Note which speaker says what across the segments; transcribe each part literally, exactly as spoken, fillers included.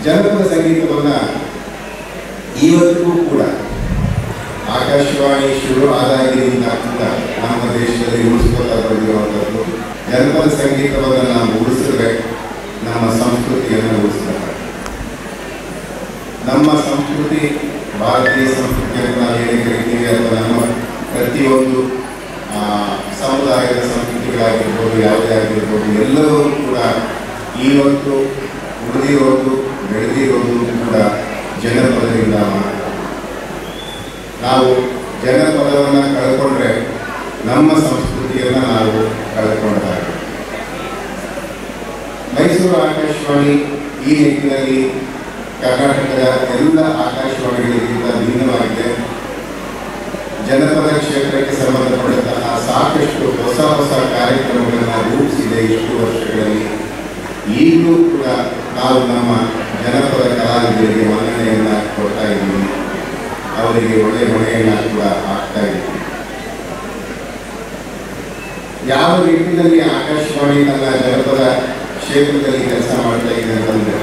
Speaker 1: ಜನಪದ ಸಂಗೀತವನ್ನು ಇವತ್ತಿಗೂ ಕೂಡ ಆಕಾಶವಾಣಿ ಶುರು ಆದಾಗಿನಿಂದ ಕೂಡ ನಮ್ಮ ದೇಶದಲ್ಲಿ ಉಳಿಸ್ಕೊಳ್ತಾ ಬಂದಿರುವಂಥದ್ದು. ಜನಪದ ಸಂಗೀತವನ್ನು ನಾವು ಉಳಿಸಿದ್ರೆ ನಮ್ಮ ಸಂಸ್ಕೃತಿಯನ್ನು ಉಳಿಸ್ತಾರೆ. ನಮ್ಮ ಸಂಸ್ಕೃತಿ ಭಾರತೀಯ ಸಂಸ್ಕೃತಿಯನ್ನು ನಾವು ಏನೇ ಕರಿತೀವಿ ಅಥವಾ ನಮ್ಮ ಪ್ರತಿಯೊಂದು ಸಮುದಾಯದ ಸಂಸ್ಕೃತಿಗಳಾಗಿರ್ಬೋದು, ಯಾವುದೇ ಆಗಿರ್ಬೋದು, ಎಲ್ಲರೂ ಕೂಡ ಇವತ್ತು ಉಳಿದಿರೋದು ಬೆಳೆದಿರೋದು ಕೂಡ ಜನಪದದಿಂದ. ನಾವು ಜನಪದವನ್ನು ಕಳ್ಕೊಂಡ್ರೆ ನಮ್ಮ ಸಂಸ್ಕೃತಿಯನ್ನು ನಾವು ಕಳ್ಕೊಂಡಾಗ. ಮೈಸೂರು ಆಕಾಶವಾಣಿ ಈ ನಿಟ್ಟಿನಲ್ಲಿ ಕರ್ನಾಟಕದ ಎಲ್ಲ ಆಕಾಶವಾಣಿಗಳಿಗಿಂತ ಭಿನ್ನವಾಗಿದೆ. ಜನಪದ ಕ್ಷೇತ್ರಕ್ಕೆ ಸಂಬಂಧಪಟ್ಟಂತಹ ಸಾಕಷ್ಟು ಹೊಸ ಹೊಸ ಕಾರ್ಯಕ್ರಮಗಳನ್ನು ರೂಪಿಸಿದೆ ಇಷ್ಟು ವರ್ಷಗಳಲ್ಲಿ. ಈಗಲೂ ಕೂಡ ನಾವು ನಮ್ಮ ಜನಪದ ಕಲಾವಿದರಿಗೆ ಮನ್ನಣೆಯನ್ನು ಕೊಡ್ತಾ ಇದ್ದೀವಿ, ಅವರಿಗೆ ಒಳ್ಳೆಯ ಹೊಣೆಯನ್ನು ಕೂಡ ಹಾಕ್ತಾ ಇದ್ದೀವಿ. ಯಾವ ನಿಟ್ಟಿನಲ್ಲಿ ಆಕಾಶವಾಣಿ ತನ್ನ ಜನಪದ ಕ್ಷೇತ್ರದಲ್ಲಿ ಕೆಲಸ ಮಾಡ್ತಾ ಇದೆ ಅಂತಂದರೆ,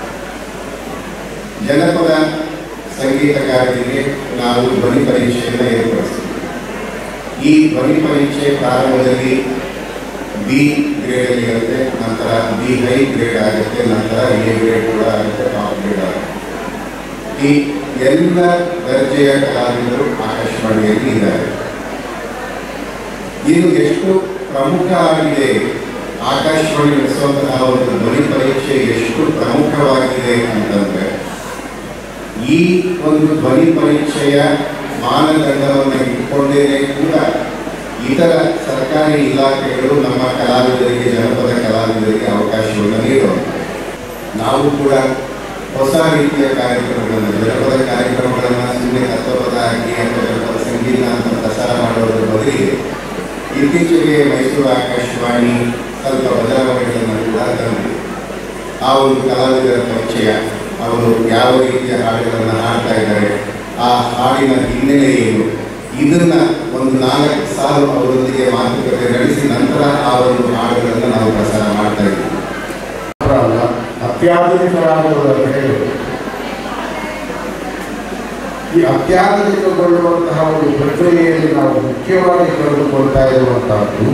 Speaker 1: ಜನಪದ ಸಂಗೀತಗಾರರಿಗೆ ನಾವು ಧ್ವನಿ ಪರೀಕ್ಷೆಯನ್ನು ಏರ್ಪಡಿಸ್ತೀವಿ. ಈ ಧ್ವನಿ ಪರೀಕ್ಷೆ ಪ್ರಾರಂಭದಲ್ಲಿ ಬಿ ಗ್ರೇಡಲ್ಲಿ ಇರುತ್ತೆ, ನಂತರ ಬಿ ಹೈ ಗ್ರೇಡ್ ಆಗುತ್ತೆ, ನಂತರ ಎ ಗ್ರೇಡ್ ಕೂಡ ಆಗುತ್ತೆ, ಟಾಪ್ ಗ್ರೇಡ್ ಆಗುತ್ತೆ. ಈ ಎಲ್ಲ ದರ್ಜೆಯ ಕಲಾವಿದರು ಆಕಾಶವಾಣಿಯಲ್ಲಿ ಇದ್ದಾರೆ. ಇದು ಎಷ್ಟು ಪ್ರಮುಖ ಆಗಿದೆ, ಆಕಾಶವಾಣಿ ನಡೆಸುವಂತಹ ಒಂದು ಧ್ವನಿ ಪರೀಕ್ಷೆ ಎಷ್ಟು ಪ್ರಮುಖವಾಗಿದೆ ಅಂತಂದರೆ, ಈ ಒಂದು ಧ್ವನಿ ಪರೀಕ್ಷೆಯ ಮಾನದಂಡವನ್ನು ಇಟ್ಕೊಂಡೇ ಕೂಡ ಇತರ ಸರ್ಕಾರಿ ಇಲಾಖೆಗಳು ನಮ್ಮ ಕಲಾವಿದರಿಗೆ, ಜನಪದ ಕಲಾವಿದರಿಗೆ ಅವಕಾಶವನ್ನು ನೀಡೋದು. ನಾವು ಕೂಡ ಹೊಸ ರೀತಿಯ ಕಾರ್ಯಕ್ರಮಗಳನ್ನು, ಜನಪದ ಕಾರ್ಯಕ್ರಮಗಳನ್ನು ಸುಮ್ಮನೆ ತತ್ವಪದ ಹಾಕಿ ಅಥವಾ ಜನಪದ ಸಂಗೀತ ಅಂತ ಪ್ರಸಾರ ಮಾಡೋದ್ರ ಬದಲಿಗೆ ಇತ್ತೀಚೆಗೆ ಮೈಸೂರು ಆಕಾಶವಾಣಿ ಸ್ವಲ್ಪ ಬದಲಾವಣೆಗಳನ್ನು ಕೂಡ ತಂದಿದೆ. ಆ ಒಂದು ಕಲಾವಿದರ ಪರಿಚಯ, ಅವರು ಯಾವ ರೀತಿಯ ಹಾಡುಗಳನ್ನು ಹಾಡ್ತಾ ಇದ್ದಾರೆ, ಆ ಹಾಡಿನ ಹಿನ್ನೆಲೆ ಏನು, ಇದನ್ನ ಒಂದು ನಾಲ್ಕು ಸಾಲು ಅವರೊಂದಿಗೆ ಮಾತುಕತೆ ನಡೆಸಿ ನಂತರ ಆ ಒಂದು ಹಾಡುಗಳನ್ನು ನಾವು ಪ್ರಸಾರ ಮಾಡ್ತಾ ಇದ್ದೀವಿ.
Speaker 2: ಅತ್ಯಾಧುನಿಕರಾಗುವುದರ ಹೇಳುವುದು, ಈ ಅತ್ಯಾಧುನಿಕಗೊಳ್ಳುವಂತಹ ಒಂದು ಪ್ರಕ್ರಿಯೆಯಲ್ಲಿ ನಾವು ಮುಖ್ಯವಾಗಿ ಕಳೆದುಕೊಳ್ತಾ ಇರುವಂತಹದ್ದು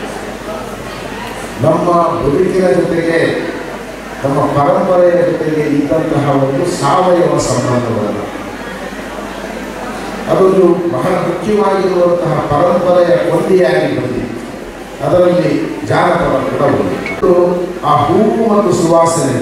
Speaker 2: ನಮ್ಮ ಬದುಕಿನ ಜೊತೆಗೆ, ನಮ್ಮ ಪರಂಪರೆಯ ಜೊತೆಗೆ ಇದ್ದಂತಹ ಒಂದು ಸಾವಯವ ಸಂಬಂಧವನ್ನು. ಅದೊಂದು ಬಹಳ ಮುಖ್ಯವಾಗಿರುವಂತಹ ಪರಂಪರೆಯ ಕೊಂಡಿಯಾಗಿ ಬಂದಿದೆ. ಅದರಲ್ಲಿ ಜಾನಪದ ಕೂಡ ಒಂದು. ಆ ಹೂವು ಮತ್ತು ಸುವಾಸನೆ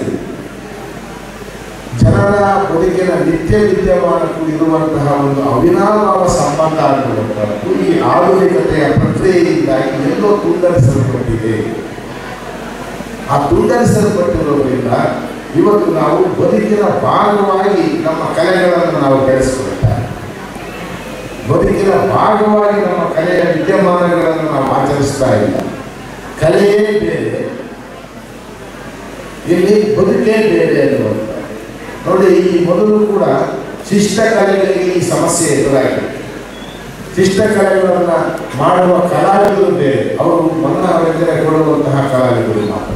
Speaker 2: ಜನರ ಬದುಕಿನ ನಿತ್ಯ ವಿದ್ಯಮಾನಕ್ಕೂ ಇರುವಂತಹ ಒಂದು ಅವಿನಾಭಾವ ಸಂಬಂಧ ಆಗಿರುವಂತಹದ್ದು ಈ ಆಧುನಿಕತೆಯ ಪ್ರಕ್ರಿಯೆಯಿಂದಾಗಿ ಎಲ್ಲೋ ತುಂಡರಿಸಲ್ಪಟ್ಟಿದೆ. ಆ ತುಂಡರಿಸಲ್ಪಟ್ಟಿರೋದ್ರಿಂದ ಇವತ್ತು ನಾವು ಬದುಕಿನ ಭಾಗವಾಗಿ ನಮ್ಮ ಕಲೆಗಳನ್ನು ನಾವು ಬೆಳೆಸ್ಕೊಳ್ತಾರೆ, ಬದುಕಿನ ಭಾಗವಾಗಿ ನಮ್ಮ ಕಲೆಯ ವಿದ್ಯಮಾನಗಳನ್ನು ನಾವು ಆಚರಿಸ್ತಾ ಇಲ್ಲ. ಕಲೆಯೇ ಬೇರೆ, ಇಲ್ಲಿ ಬದುಕೇ ಬೇರೆ ಅನ್ನುವಂಥ ನೋಡಿ. ಈ ಮೊದಲು ಕೂಡ ಶಿಷ್ಟ ಕಲೆಗಳಿಗೆ ಈ ಸಮಸ್ಯೆ ಎದುರಾಗಿದೆ. ಶಿಷ್ಟ ಕಲೆಗಳನ್ನು ಮಾಡುವ ಕಲಾವಿದರು ಬೇರೆ, ಅವರು ಮನೋರಂಜನೆ ಕೊಡುವಂತಹ ಕಲಾವಿದರು ಮಾತ್ರ.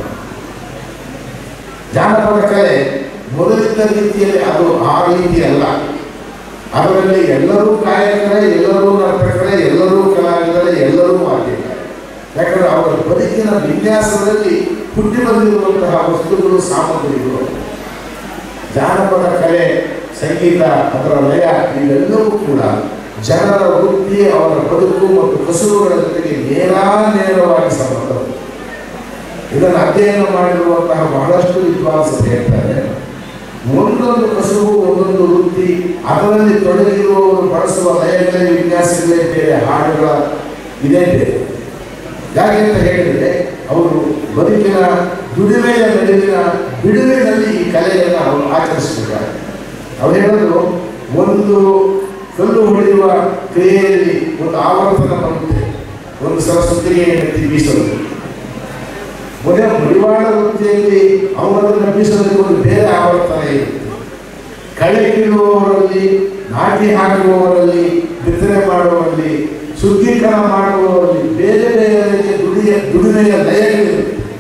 Speaker 2: ಜಾನಪದ ಕಲೆ ಮೊದಲಿದ್ದ ರೀತಿಯಲ್ಲಿ ಅದು ಆ ರೀತಿ ಅಲ್ಲ. ಅದರಲ್ಲಿ ಎಲ್ಲರೂ ಗಾಯಕರೇ, ಎಲ್ಲರೂ ನರ್ತಕರೇ, ಎಲ್ಲರೂ ಕಲಾವಿದರೇ, ಎಲ್ಲರೂ ಆಗಿದ್ದಾರೆ. ಯಾಕಂದರೆ ಅವರ ಬದುಕಿನ ವಿನ್ಯಾಸದಲ್ಲಿ ಹುಟ್ಟಿ ಬಂದಿರುವಂತಹ ವಸ್ತುಗಳು, ಸಾಮಗ್ರಿಗಳು. ಜಾನಪದ ಕಲೆ, ಸಂಗೀತ, ಅದರ ಲಯ ಇವೆಲ್ಲವೂ ಕೂಡ ಜನರ ವೃತ್ತಿ, ಅವರ ಬದುಕು ಮತ್ತು ಕಸುಬುಗಳ ಜೊತೆಗೆ ನೇರಾ ನೇರವಾಗಿ ಸಂಬಂಧ. ಇದನ್ನು ಅಧ್ಯಯನ ಮಾಡಿರುವಂತಹ ಬಹಳಷ್ಟು ವಿದ್ವಾಂಸರು ಹೇಳ್ತಾರೆ, ಒಂದೊಂದು ಕಸುಬು, ಒಂದೊಂದು ವೃತ್ತಿ, ಅದರಲ್ಲಿ ತೊಡಗಿರುವವರು ಬಳಸುವ ಲಯಗಳೇ, ವಿನ್ಯಾಸಗಳೇ ಬೇರೆ, ಹಾಡುಗಳ ಇದೇ ಬೇರೆ. ಯಾಕೆ ಅಂತ ಹೇಳಿದರೆ ಅವರು ಬದುಕಿನ ದುಡಿಮೆಯ ನಡುವಿನ ಬಿಡುವಿನಲ್ಲಿ ಈ ಕಲೆಯನ್ನು ಅವರು ಆಚರಿಸಿದ್ದಾರೆ. ಅವರು ಹೇಳೋದು, ಒಂದು ಕಲ್ಲು ಹೊಡೆಯುವ ಕ್ರಿಯೆಯಲ್ಲಿ ಒಂದು ಆವರ್ತನ ಬರುತ್ತೆ, ಒಂದು ಸಲ ಸುತ್ತಿಗೆ ಎತ್ತಿ ಬೀಸೋದು. ಮೊದಲ ಮುಡಿವಾಳ ವೃತ್ತಿಯಲ್ಲಿ ಅವರನ್ನು ಬೀಸೋದಕ್ಕೆ ಒಂದು ಬೇರೆ ಆವರ್ತನ ಇರುತ್ತೆ. ಕಳೆ ಕೀಳುವವರಲ್ಲಿ, ನಾಟಿ ಹಾಕುವವರಲ್ಲಿ, ಬಿತ್ತನೆ ಮಾಡುವವರಲ್ಲಿ, ಶುದ್ಧೀಕರಣ ಮಾಡುವವರಲ್ಲಿ ಬೇರೆ ಬೇರೆ ದುಡಿಯ ದುಡಿಮೆಯ ಲಯಗಳಿರುತ್ತೆ.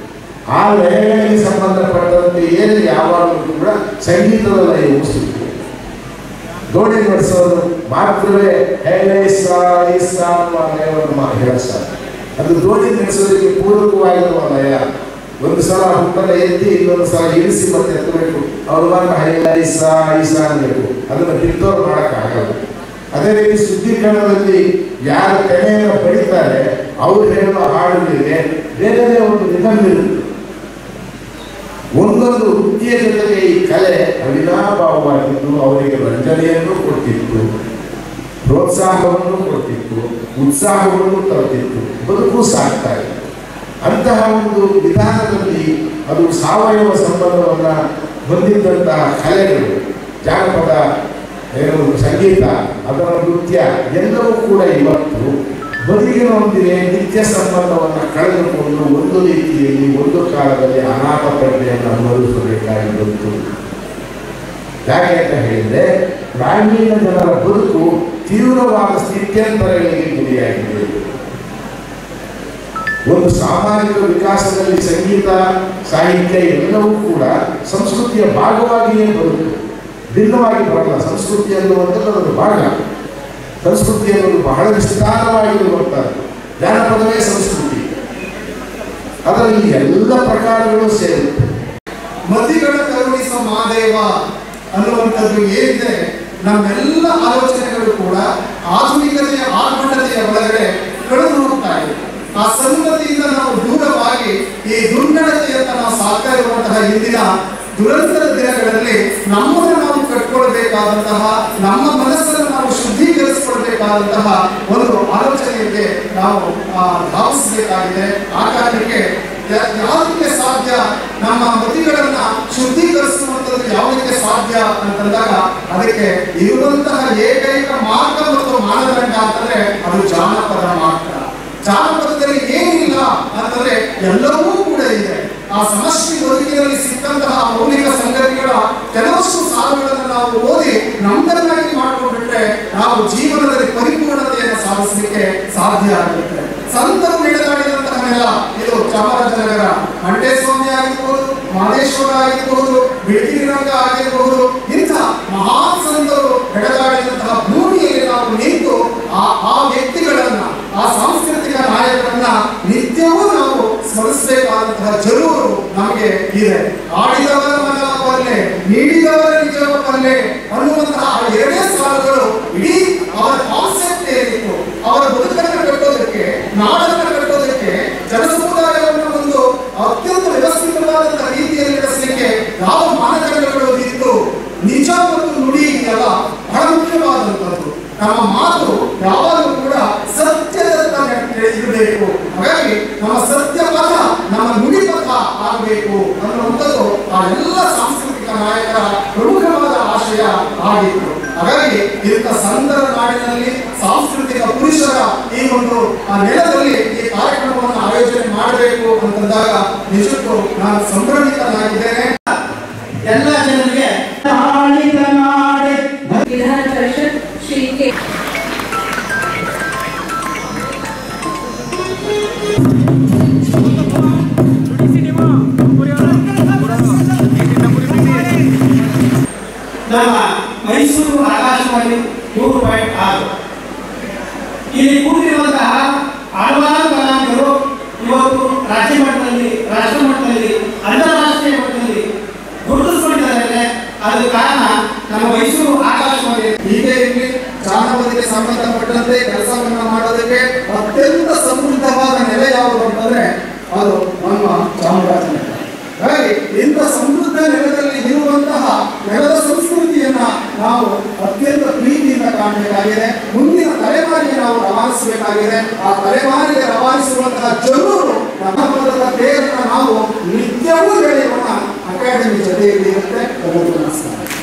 Speaker 2: ಆ ಲಯಗಳಿಗೆ ಸಂಬಂಧಪಟ್ಟಂತೆ ಏನು ಯಾವಾಗಲೂ ಕೂಡ ಸಂಗೀತದ ಲಯವು ಸಿಗ್ತದೆ. ದೋಣಿ ನಡೆಸೋದು ಮಾತ್ರವೇ ಹೇಳೇಸ ಐಸ ಅನ್ನುವ ಲಯವನ್ನು ಹೇಳ್ತಾರೆ. ಅದು ದೋಣಿ ನಡೆಸೋದಕ್ಕೆ ಪೂರಕವಾಗಿರುವ ಲಯ. ಒಂದು ಸಲ ಹುಟ್ಟನ್ನು ಎತ್ತಿ ಇನ್ನೊಂದು ಸಲ ಇಳಿಸಿ ಮತ್ತೆ ಎತ್ತಬೇಕು. ಅವ್ರ ಮಾತ್ರ ಹೈಸ ಐಸ ಅನ್ನಬೇಕು. ಅದನ್ನು ಬಿಟ್ಟೋರು ಮಾಡೋಕ್ಕಾಗಲ್ಲ. ಅದೇ ರೀತಿ ಶುದ್ಧೀಕರಣದಲ್ಲಿ ಯಾರು ತೆನೆಯನ್ನು ಪಡಿತಾರೆ ಅವರು ಹೇಳುವ ಹಾಡುಗಳಿಗೆ ಬೇರೆ ಒಂದು ನಿಗಮ ಇರುತ್ತೆ. ಒಂದೊಂದು ವೃತ್ತಿಯ ಜೊತೆಗೆ ಈ ಕಲೆ ಅವಿನಾಭಾವವಾಗಿದ್ದು ಅವರಿಗೆ ರಂಜನೆಯನ್ನು ಕೊಡ್ತಿತ್ತು, ಪ್ರೋತ್ಸಾಹವನ್ನು ಕೊಡ್ತಿತ್ತು, ಉತ್ಸಾಹವನ್ನು ತರುತ್ತಿತ್ತು, ಬದುಕು ಸಾಗ್ತಾ ಇತ್ತು. ಅಂತಹ ಒಂದು ವಿಧಾನದಲ್ಲಿ ಅದು ಸಾವಯವ ಸಂಬಂಧವನ್ನು ಹೊಂದಿದ್ದಂತಹ ಕಲೆಗಳು, ಜಾನಪದ ಏನು ಸಂಗೀತ, ಅದರ ನೃತ್ಯ ಎಲ್ಲವೂ ಕೂಡ ಇವತ್ತು ಬದುಕಿನೊಂದಿಗೆ ನಿತ್ಯ ಸಂಬಂಧವನ್ನು ಕಳೆದುಕೊಂಡು ಒಂದು ರೀತಿಯಲ್ಲಿ ಒಂದು ಕಾಲದಲ್ಲಿ ಅನಾಥ ಪ್ರಜ್ಞೆಯನ್ನು ಅನುಭವಿಸಬೇಕಾಗಿ ಬಂತು. ಯಾಕೆ ಅಂತ ಹೇಳಿದರೆ ಗ್ರಾಮೀಣ ಜನರ ಬದುಕು ತೀವ್ರವಾದ ಸ್ಥಿತ್ಯಂತರಗಳಿಗೆ ಗುರಿಯಾಗಿದೆ. ಒಂದು ಸಾಮಾಜಿಕ ವಿಕಾಸದಲ್ಲಿ ಸಂಗೀತ ಸಾಹಿತ್ಯ ಎಲ್ಲವೂ ಕೂಡ ಸಂಸ್ಕೃತಿಯ ಭಾಗವಾಗಿಯೇ ಬರುತ್ತೆ, ಭಿನ್ನವಾಗಿ ಬರಲ್ಲ. ಸಂಸ್ಕೃತಿ ಅನ್ನುವಂಥದ್ದು ಅದರ ಭಾಗ. ಸಂಸ್ಕೃತಿ ಅನ್ನೋದು ಬಹಳ ವಿಸ್ತಾರವಾಗಿರುವಂಥದ್ದು. ಜಾನಪದವೇ ಸಂಸ್ಕೃತಿ, ಅದರಲ್ಲಿ ಎಲ್ಲ ಪ್ರಕಾರಗಳು ಸೇರುತ್ತೆ.
Speaker 3: ಮತಿಗಳ ಕರುಣಿಸ ಮಾದೇವ ಅನ್ನುವಂಥದ್ದು ಏನಿದೆ, ನಮ್ಮೆಲ್ಲ ಆಲೋಚನೆಗಳು ಕೂಡ ಆಧುನಿಕತೆಯ ಆರ್ಭಟತೆಯ ಒಳಗಡೆ ಕಳೆದು ಹೋಗ್ತಾ ಇದೆ. ಆ ಸಂಗತಿಯಿಂದ ನಾವು ದೂರವಾಗಿ ಈ ದುರ್ನಡತೆಯಂತ ನಾವು ಸಾಕ್ತಾ ಇರುವಂತಹ ಇಂದಿನ ದುರಂತರ ದಿನಗಳಲ್ಲಿ ನಮ್ಮನ್ನು ನಾವು ಕಟ್ಕೊಳ್ಬೇಕಾದಂತಹ, ನಮ್ಮ ಮನಸ್ಸನ್ನು ನಾವು ಶುದ್ಧೀಕರಿಸಿಕೊಳ್ಬೇಕಾದಂತಹ ಒಂದು ಆಲೋಚನೆಗೆ ನಾವು ಧಾವಿಸಬೇಕಾಗಿದೆ. ಆ ಕಾರಣಕ್ಕೆ ಯಾವುದಕ್ಕೆ ಸಾಧ್ಯ, ನಮ್ಮ ಮತಿಗಳನ್ನ ಶುದ್ಧೀಕರಿಸುವಂಥದ್ದು ಯಾವುದಕ್ಕೆ ಸಾಧ್ಯ ಅಂತಂದಾಗ ಅದಕ್ಕೆ ಇರುವಂತಹ ಏಕೈಕ ಮಾರ್ಗ ಮತ್ತು ಮಾನದಂಡ ಅಂತಂದ್ರೆ ಅದು ಜಾನಪದ ಮಾತ್ರ. ಜಾನಪದದಲ್ಲಿ ಏನಿಲ್ಲ ಅಂತಂದ್ರೆ ಎಲ್ಲವೂ ಕೂಡ ಇದೆ. ಆ ಸಮಷ್ಟಿ ಬದುಕಿನಲ್ಲಿ ಸಿಕ್ಕಂತಹ ಮೌಲಿಕ ಸಂಗತಿಗಳ ಕೆಲವಷ್ಟು ಸಾಲುಗಳನ್ನು ನಾವು ಓದಿ ನಮ್ಮನ್ನಾಗಿ ಮಾಡಿಕೊಂಡ್ಬಿಟ್ರೆ ನಾವು ಜೀವನದಲ್ಲಿ ಪರಿಪೂರ್ಣತೆಯನ್ನು ಸಾಧಿಸಲಿಕ್ಕೆ ಸಾಧ್ಯ ಆಗುತ್ತೆ. ಸಂತರು ನಡೆದಾಡಿದಂತಹ ನೆಲ ಇದು ಚಾಮರಾಜನಗರ. ಮಂಟೇಸ್ವಾಮಿ ಆಗಿರ್ಬೋದು, ಮಾದೇಶ್ವರ ಆಗಿರ್ಬೋದು, ಬಿಳಿಗಿರಿರಂಗ ಆಗಿರಬಹುದು, ಇಂಥ ಮಹಾನ್ ಸಂತರು ನಡೆದಾಡಿದಂತಹ ಭೂಮಿಯಲ್ಲಿ ನಾವು ನಿಂತು ಆ ಆ ವ್ಯಕ್ತಿಗಳನ್ನ, ಆ ಸಾಂಸ್ಕೃತಿಕ ನಾಯಕರನ್ನ ನಿತ್ಯವೂ ನಾವು ಸ್ಮರಿಸಬೇಕಾದಂತಹ ಜರೂರು ನಮಗೆ ಇದೆ. ಆಡಿದವರ ಮನವ ಪಲ್ಲೆ, ನೀಡಿದವರ ನಿಜವ ಪಲ್ಲೆ ಅನ್ನುವಂತಹ ಎರಡೇ ಸಾಲುಗಳು ಇಡೀ ಅವರ ಕಾನ್ಸೆಪ್ಟ್ ಏನಿತ್ತು, ಅವರ ಬದುಕನ್ನು ಕಟ್ಟೋದಕ್ಕೆ, ನಾಡನ್ನು ಕಟ್ಟೋದಕ್ಕೆ, ಜನಸಮುದಾಯವನ್ನು ಒಂದು ಅತ್ಯಂತ ವ್ಯವಸ್ಥಿತವಾದಂತಹ ರೀತಿಯಲ್ಲಿ ನಡೆಸಲಿಕ್ಕೆ ಯಾವ ಮಾನದಂಡಗಳು ಇತ್ತು. ನಿಜ ಮತ್ತು ನುಡಿ ಇದೆಯಲ್ಲ ಬಹಳ ಮುಖ್ಯವಾದಂಥದ್ದು. ನಮ್ಮ ಮಾತು ಯಾವಾಗಲೂ ಕೂಡ ಸತ್ಯದತ್ತ ಇರಬೇಕು. ಹಾಗಾಗಿ ನಮ್ಮ ಸತ್ಯ ಪಥ ನಮ್ಮ ನುಡಿ ಪಥ ಆಗಬೇಕು ಅನ್ನುವಂಥದ್ದು ಆ ಎಲ್ಲ ಸಾಂಸ್ಕೃತಿಕ ನಾಯಕರ ಪ್ರಮುಖವಾದ ಆಶಯ ಆಗಿತ್ತು. ಹಾಗಾಗಿ ಇಂಥ ಸಂದರ ನಾಡಿನಲ್ಲಿ ಸಾಂಸ್ಕೃತಿಕ ಪುರುಷರ ಈ ಒಂದು ನೆಲದಲ್ಲಿ ಈ ಕಾರ್ಯಕ್ರಮವನ್ನು ಆಯೋಜನೆ ಮಾಡಬೇಕು ಅಂತಂದಾಗ ನಿಜಕ್ಕೂ ನಾನು ಸಂಭ್ರಮಿತನಾಗಿದ್ದೇನೆ.
Speaker 4: ಎಲ್ಲ ಜನರಿಗೆ ವಿಧಾನ ಪರಿಷತ್ ಶ್ರೀ ಕೆ
Speaker 5: ನಮ್ಮ ಮೈಸೂರು ಆಕಾಶವಾಣಿ ನೂರು ಪಾಯಿಂಟ್ ಆರು ಇಲ್ಲಿ ಕೂಡಿರುವಂತಹ ಹಲವಾರು ಕಲಾವಿದರು ಇವತ್ತು ರಾಜ್ಯ ಮಟ್ಟದಲ್ಲಿ, ರಾಷ್ಟ್ರ ಮಟ್ಟದಲ್ಲಿ, ಅಂತಾರಾಷ್ಟ್ರೀಯ ಮಟ್ಟದಲ್ಲಿ ಗುರುತಿಸಿಕೊಂಡಿದ್ದಾರೆ. ಅದಕ್ಕೆ ಕಾರಣ ನಮ್ಮ ಮೈಸೂರು ಆಕಾಶವಾಣಿ.
Speaker 3: ಹೀಗೆ ಇಲ್ಲಿ ಜಾನಪದಕ್ಕೆ ಸಂಬಂಧಪಟ್ಟಂತೆ ಕೆಲಸವನ್ನ ಮಾಡೋದಕ್ಕೆ ಅತ್ಯಂತ ಸಮೃದ್ಧವಾದ ನೆಲೆ ಯಾವುದು ಅಂತಂದ್ರೆ ಅದು ನಮ್ಮ ಚಾಮರಾಜನಗರ. ಹಾಗಾಗಿ ಇಂಥ ಸಮೃದ್ಧ ನೆಲದಲ್ಲಿ ಇರುವಂತಹ ನೆಲದ ಸಂಸ್ಕೃತಿಯನ್ನ ನಾವು ಅತ್ಯಂತ ಪ್ರೀತಿಯಿಂದ ಕಾಣಬೇಕಾಗಿದೆ. ಮುಂದಿನ ತಲೆಮಾರಿಗೆ ನಾವು ರವಾನಿಸಬೇಕಾಗಿದೆ. ಆ ತಲೆಮಾರಿಗೆ ರವಾನಿಸುವಂತಹ ಜನರು ಜಾನಪದದ ತೇರನ್ನ ನಾವು ನಿತ್ಯವೂ ಬೆಳೆಯೋಣ. ಅಕಾಡೆಮಿ ಜೊತೆಯಲ್ಲಿ ಇರುತ್ತೆ. ನಮಸ್ಕಾರ.